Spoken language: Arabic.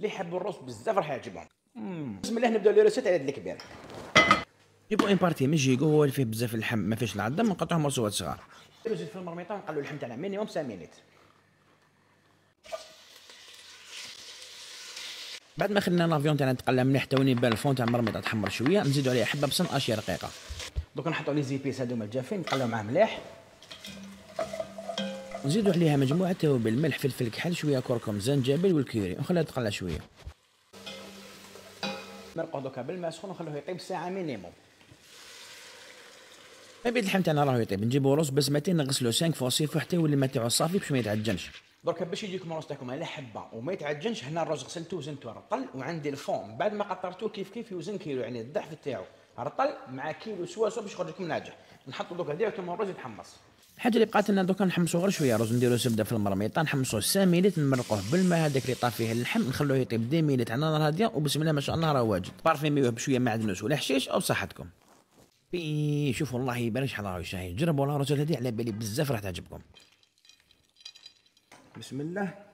اللي يحبوا الروز بزاف راح يعجبهم. بسم الله نبداو لي ريسيت على هاد الكبير. جيبوا ان بارتي من جيكو هو اللي فيه بزاف اللحم ما فيهش العظم نقطعوهم مرصوات صغار. نديرو زيت في المرميطه ونقلو اللحم تاعنا مينيموم 5 مينيت. بعد ما خلينا لافيون تاعنا تقلى مليح توني بان الفون تاع المرميطه تحمر شويه نزيدو عليها حبه بصل اشياء رقيقه. دوك نحطو لي زيبيس هادوما الجافين نقلو معاه مليح. نزيدو عليها مجموعه توابل ملح فلفل كحل شويه كركم زنجبيل والكوري ونخليها تقلى شويه. نرقو دوكا بالماء سخون ونخلوه يطيب ساعه مينيموم. ما بين اللحم تاعنا راهو يطيب نجيبو رز بسمتين نغسلو 5 فوا صيفو حتى يولي الماء تاعو صافي باش ما يتعجنش. دركا باش يجيكم الروز تاعكم على حبه وما يتعجنش، هنا الروز غسلته وزنته رطل، وعندي الفون بعد ما قطرته كيف يوزن كيلو، يعني الضعف تاعو رطل مع كيلو سوا باش يخرج لكم ناجح. نحطو دوكا ديريكتومون الروز يتحمص. الحاجه اللي بقات لنا دوكا نحمصو غير شويه رز نديرو زبده في المرميطه نحمصوه 5 مينيت نمرقوه بالماء هذاك اللي طاب فيه اللحم نخلوه يطيب 2 مينيت على نار هاديه وبسم الله ما شاء الله راه واجد. بارفيميوه بشويه معدنوس ولا حشيش او بصحتكم. شوفوا والله يبان شحال راهو شاهي. جربوا الروزات هذه على بالي بزاف راح تعجبكم. بسم الله.